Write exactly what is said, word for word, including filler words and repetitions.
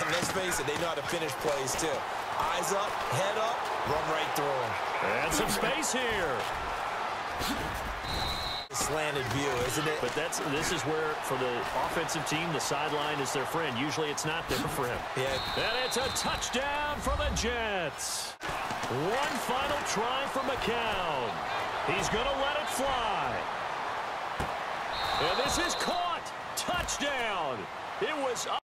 in that space, and they know how to finish plays, too. Eyes up, head up, run right through them. And some space here. Slanted view, isn't it? But that's this is where, for the offensive team, the sideline is their friend. Usually it's not there for him. Yeah. And it's a touchdown for the Jets. One final try for McCown. He's going to let it fly. And this is caught. Touchdown. It was